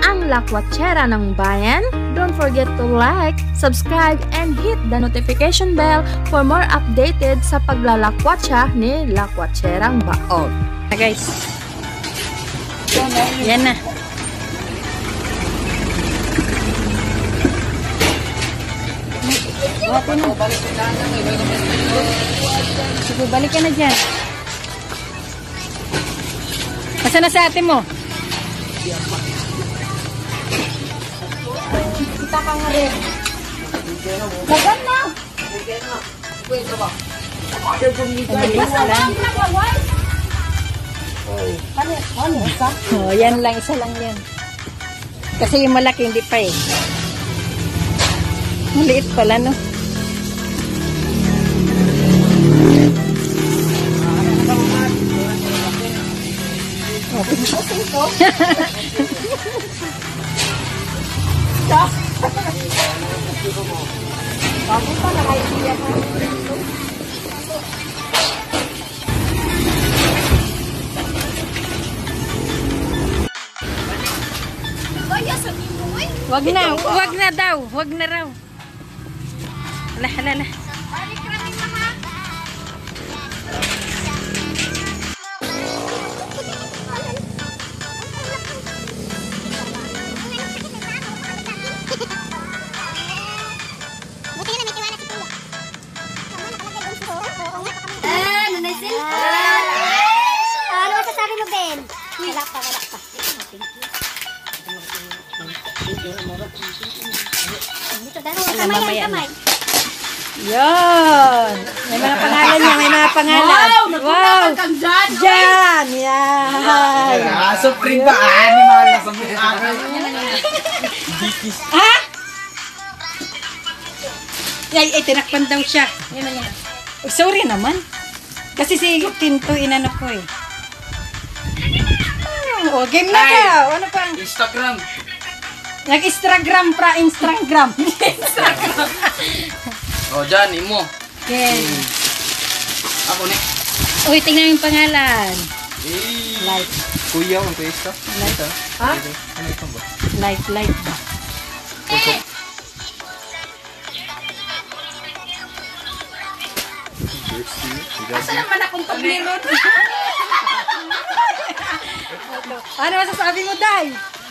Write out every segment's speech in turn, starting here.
ang Lakwatsera ng Bayan. Don't forget to like, subscribe, and hit the notification bell for more updated sa paglalakwatsa ni Lakwatserang Baog. Guys, yan na. Sige, balik ka na dyan. Masa na sa ate mo? Kita ka nga rin. Lagan na! Masa lang nagawal? Oh, yan lang, isa lang yan. Kasi yung malaki hindi pa eh. Maliit pala, no? Wag na daw, wag na raw. Hala. Ano masasabi mo, Ben? Wala pa. Kamay. Yan. May mga pangalan niya, may mga pangalan. Wow! Diyan! Yan! Supreme ba? Animal na sa mukha. Ha? Ay, tinakpan daw siya. Yan. Oh, sorry naman. Kasi si Tinto inano ko eh. Oh, game na ka. Ano pa? Instagram. Nag-Instagram. O, dyan, imo. Okay. Ako ni. Uy, tingnan yung pangalan. Light. Kuya, ang pesta. Light. Ha? Ano ito ba? Light ba? Asa naman akong paglirot? Ano masasabi mo, Day?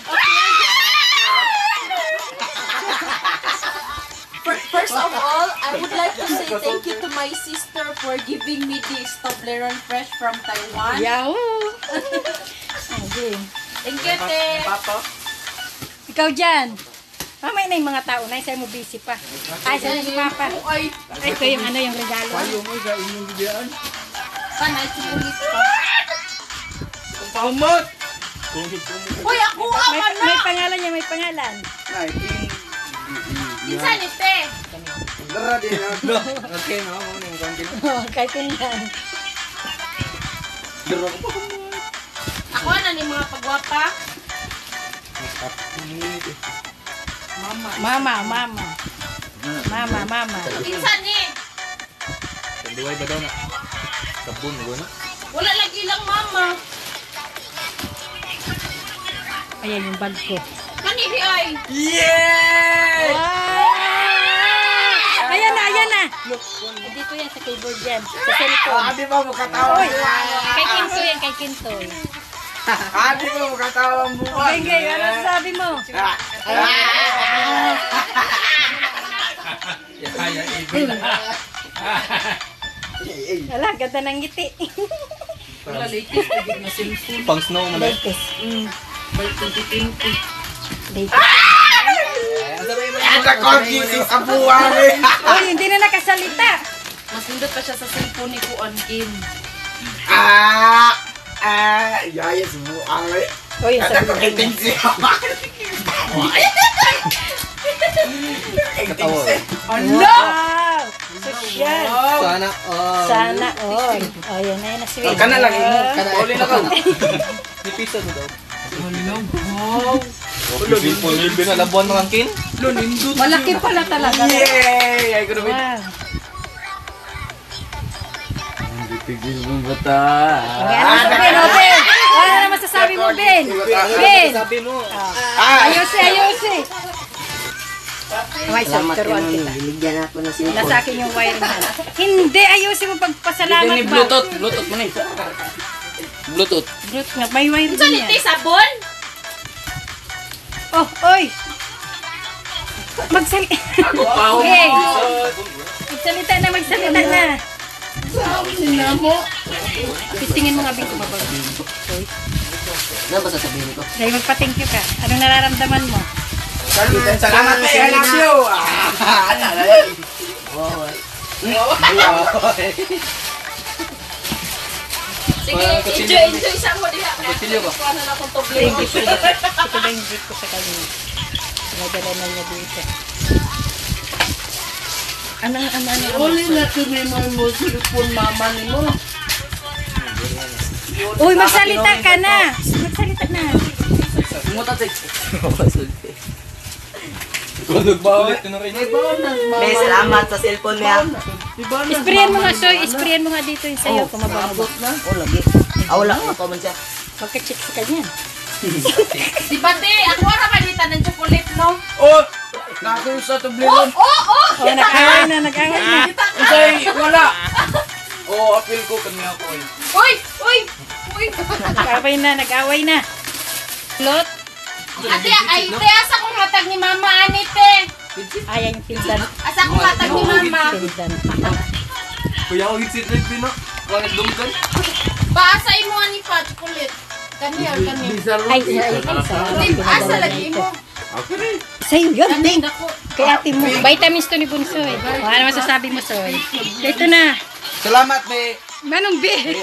First of all, I would like to say thank you to my sister for giving me this Toblerone Fresh from Taiwan. Yahoo! Okay. Thank you, te. Papa. Ikaw dyan. Mamaya na yung mga tao na. Sa'yo mo busy pa. Ay, sa'yo si Papa. Ay, ito yung ano yung regalo. Ayaw mo sa inyong bigyan. Sana, simulit pa. Ang pahumot. Uy, ako ang ano! May pangalan niya, may pangalan. Ay, Minsan, te. Lara din na. Okay, no? Mga nang kantin. Oh, kahit yun yan. Lara ko pa. Ako na ni mga pagwapa. Mama. Minsan, eh. Kanduay ba daw na? Sabon mo na? Wala lagi lang, mama. Ayan yung bag ko. Kanili ay. Yeah! Ayan na. Dito yan sa keyboard yan. Sa cellphone. Adi ba mo katawa? Oy, kay Kintoy. Adi ba mo katawa ang buwan? Okay, ano sabi mo? Ala, ganda ng ngiti. Wala latest na na cellphone. Pang snow mo na. Latest. By 2020. Latest. Ada korgi sa buwan eh. Uy, hindi na nakasalita. Mas nindot pa siya sa cellphone ni Kuan Kim. Yaya sa buwan eh. Uy, yung Ada sabi ko kiting siya. Katawa. Wow! Social. Sana Sana all. Oh, yan na si Wade. Kana lang imo. Uli na ka. Ni pizza mo daw. Ulo, di na labuan mga kin. Malaki pala talaga. Yay! Ay, ko na Wow. Tigil mo bata. Okay, ano sabihin? Open! Ano na masasabi sabi mo, Ben? Ben! Ayusi! May turuan kita. Binigyan ako na sila. Nasa akin yung wiring na. Hindi, ayusin mo pagpasalamat ba? Bluetooth mo na. Bluetooth. Bluetooth nga, may wiring din yan. sabon? Oh, oy! Magsalita. Hey! Magsalita na. Pistingin mo nga, Bing, kumabag. Ano ba sasabihin ko? Dahil magpa-thank you ka. Anong nararamdaman mo? Salamat po. I love you. Sige, enjoy sa mo diha. Continue ko. Kuha na akong tublero. Thank you, sir. Ito na yung gift ko sa kanya. Nadala na niya dito. Uli na tumimoy mo silipon mama ni mo. Uy, magsalita ka na! Magsalita na. Kulog ba ulit? Ito na rin. May salamat sa cellphone niya. Isprayan mo nga, Soy. Isprayan mo nga dito yung sayo. Kumabango ba? Oh, lagi. Wala ko man siya. Magka-check sa kanya. Di ba, te? Ako ra malita ng chocolate, no? Oh! Nako sa tubliron. Oh, nag-away na. Usay, wala. Oh, appeal ko kanina ko. Uy! Nag-away na. Lot? Ate, te, asa kong hatag ni mama, ani, te? Ayan yung pindan. Asa kong hatag ni mama? Pindan. Kuya, ako hitsit rin pino. Bakit dumkan? Paasa imo ani pa, chocolate. Kani. Ay, Asa lagi mo? sa'yo yun. Kani, dako. Kay ate mo. Vitamins to ni Bunsoy. Ano masasabi mo, Soy? Ito na. Salamat, be. Manong B.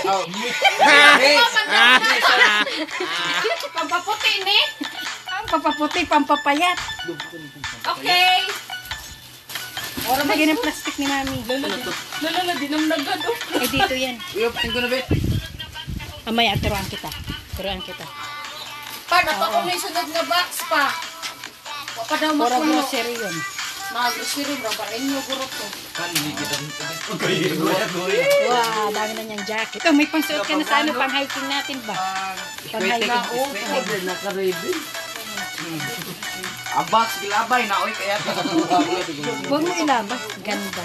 Pampaputi ni? Ang papaputi, pampapayat. Okay. Wala ba ganyan plastic ni Mami? Lala, dinamnagad, oh. Ay, dito yan. Uy, tingko na, be. Mamaya, turuan kita. Pa, natakong na yung sunod nga box pa. Wapa daw Pura mapuno. grocery yun. Mag-grocery, bro. Ba, inyo guro ko. Wow, dami na niyang jacket. Oh, may pangsuot ka na sa ano, pang hiking natin ba? Pang hiking. Naka-ready. Abas, gilabay na. Uy, kaya Huwag mo ilabas. Ganda.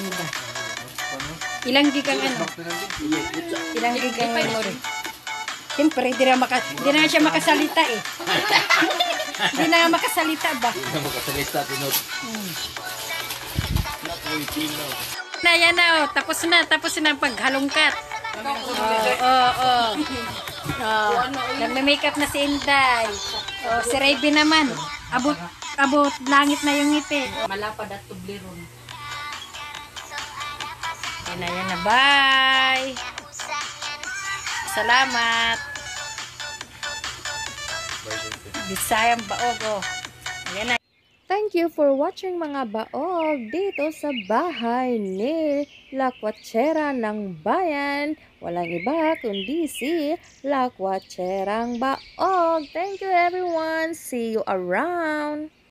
Ilang gig ang ano? Ilang gig ang memory? Siyempre, di na siya makasalita eh. Di na makasalita ba? Hindi na makasalita, tinod. Na yan na oh. Tapos na ang paghalongkat. Nagme-makeup na si Inday. Oh, si Raven naman. Abot langit na yung ngiti. Malapad at tubliron. Yan na. Bye. Salamat. Bisayang baog oh. Ayan na. Thank you for watching mga baog dito sa bahay ni Lakwatsera ng Bayan. Walang iba kundi si Lakwatserang Baog. Thank you everyone. See you around.